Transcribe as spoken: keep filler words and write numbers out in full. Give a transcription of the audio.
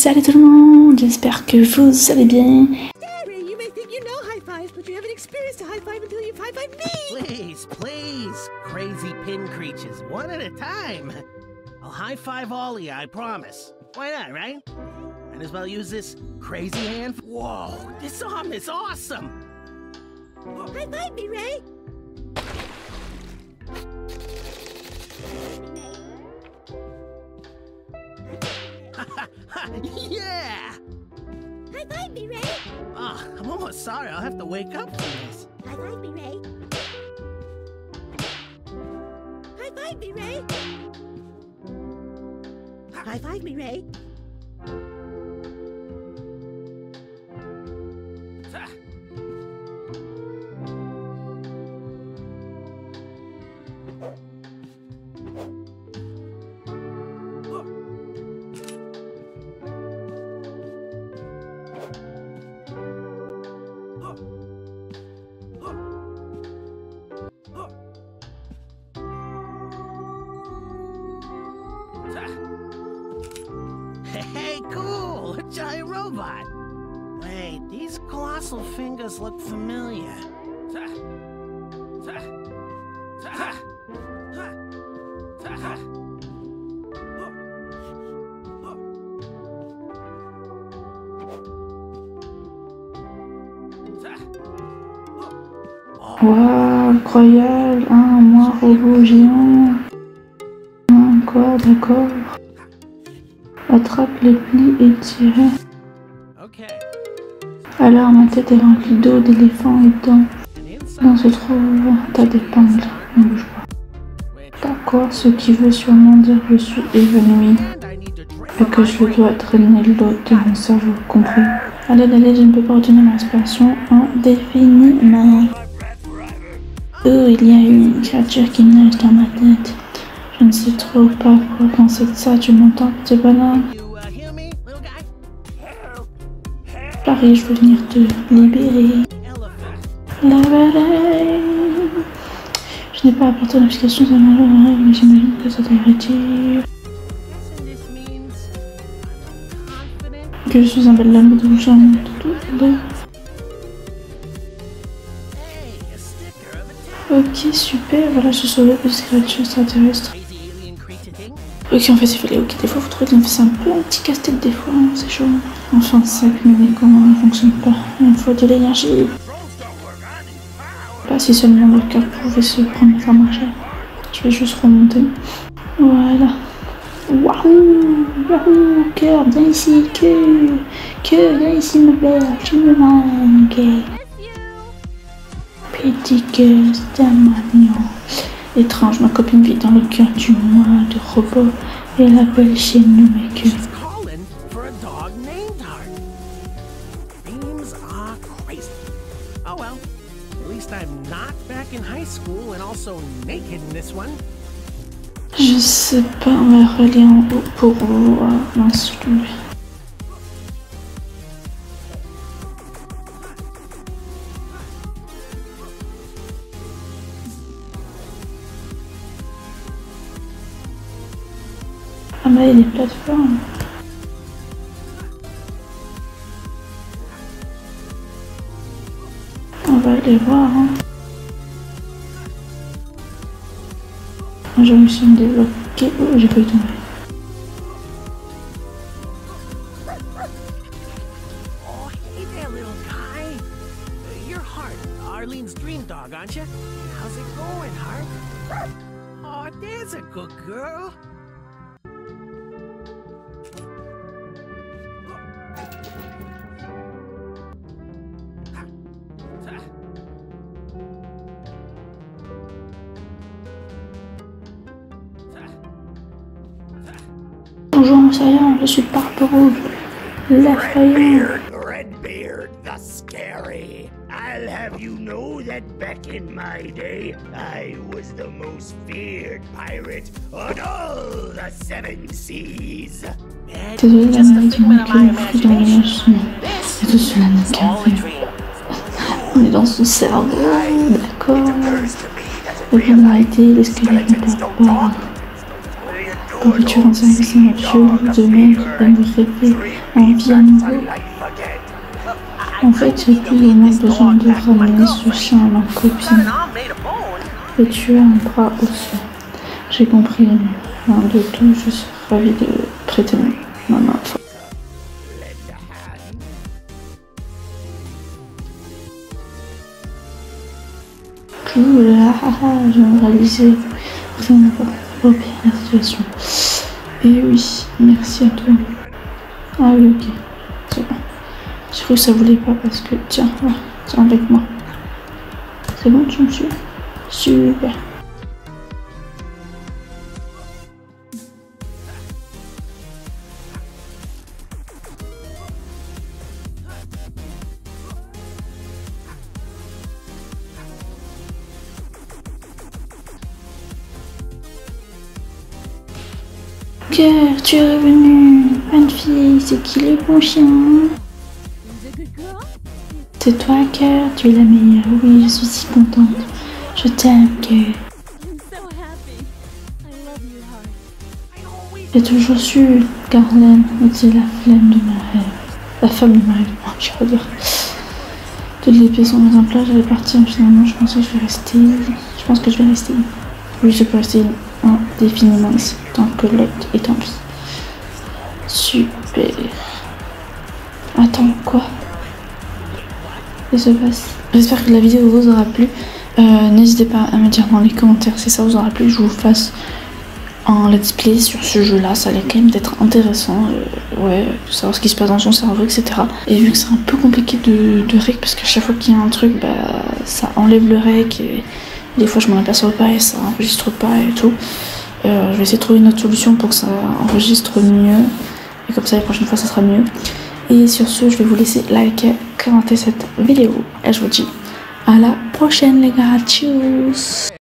Salut tout le monde, j'espère que vous allez bien. Please, please, crazy pin creatures, one at a time. I'll high five all of you, I promise. Why not, right? Might as well use this crazy hand. Whoa, this arm is awesome. High five me, Ray. Yeah! High five me, Ray. Oh, I'm almost sorry. I'll have to wake up for this. High five me, Ray. High five me, Ray. High five me, Ray. Hey, cool! A giant robot! Wait, these colossal fingers look familiar. Waouh, incroyable, un moi robot géant. Ah, quoi, d'accord. Attrape les plis et tire. Alors ma tête est remplie d'eau, d'éléphants et de dents. Dans se trouve un tas d'épingles. Ne bouge pas. D'accord, ce qui veut sûrement dire que je suis évanoui. Et que je dois drainer l'eau de mon cerveau, compris. Allez, allez, je ne peux pas retenir ma respiration indéfiniment. Oh, il y a une créature qui nage dans ma tête. Je ne sais trop pas quoi penser de ça, tu m'entends, petit bonhomme? Paris, je veux venir te libérer. La baleine. Je n'ai pas apporté l'explication de ma rêve, mais j'imagine que ça devrait dire que je suis un bel homme de charme de tout. Ok, super, voilà, je suis sauvé de cette créature extraterrestre. Ok, en fait, il fallait ok, des fois, vous trouvez que c'est un peu un petit casse-tête des fois, hein, c'est chaud. Enfin, ça, mais comment ne fonctionne pas. Il faut de l'énergie. Pas si seulement le cœur pouvait se prendre à marcher. Je vais juste remonter. Voilà. Waouh, waouh, cœur, viens ici, que, que, viens ici, ma belle, tu me manques. Petit cœur, c'est un mignon. Étrange, ma copine vit dans le cœur du moi de robot et l'appelle chez nous, mais que... Je sais pas, on va relire en haut pour voir. Non, c'est tombé. Ah mais il y a des plateformes. On va aller voir. Hein. Je me suis débloquée. Oh, j'ai pas eu tomber. Oh, hey there, little guy. You're Hart, Arlene's dream dog, aren't you? How's it going, Hart? Oh, there's a good girl. Bonjour, Moussaillon, je suis Barbe Rouge, l'effrayant. Redbeard the Scary. I'll have you know that back in my day, I was the most feared pirate on all the seven seas. Désolé, la maladie manque le fruit dans l'image. Et tout cela n'a qu'un fait. On est dans son cerveau, d'accord. Le plan a été, l'escalier ne part pas. pourriture en service actuel de mec qui va me rêver en vie à nouveau. En fait, j'ai plus ou moins besoin de ramener ce chien à ma copine. Et tu as un bras aussi. J'ai compris. Rien de tout, je suis ravie de prêter ma main. Cool, ah ah ah, je viens de réaliser vraiment pas bien la situation. Et oui, merci à toi. Ah oui, ok, c'est bon. J'ai cru que ça voulait pas parce que, tiens, là, tiens avec moi. C'est bon, tu me suis? Super. Cœur, tu es revenu. Bonne fille, c'est qui le bon chien? C'est toi, Cœur, tu es la meilleure. Oui, je suis si contente. Je t'aime, Cœur. J'ai toujours su, Carlène était la flemme de ma rêve. La femme de ma rêve, je vais dire. Toutes les pièces sont mises en place, j'allais partir, finalement je pensais que je vais rester. Je pense que je vais rester. Oui, je peux rester indéfiniment ici, tant que l'autre est en vie. Super. Attends, quoi? Qu'est-ce qui se passe? J'espère que la vidéo vous aura plu. Euh, N'hésitez pas à me dire dans les commentaires si ça vous aura plu, que je vous fasse un let's play sur ce jeu là, ça allait quand même d'être intéressant, euh, ouais, de savoir ce qui se passe dans son cerveau, et cetera. Et vu que c'est un peu compliqué de, de rec, parce qu'à chaque fois qu'il y a un truc, bah, ça enlève le rec, et des fois je m'en aperçois pas et ça enregistre pas et tout. Euh, je vais essayer de trouver une autre solution pour que ça enregistre mieux, et comme ça la prochaine fois ça sera mieux. Et sur ce, je vais vous laisser liker, commenter cette vidéo, et je vous dis à la prochaine les gars, tchuss.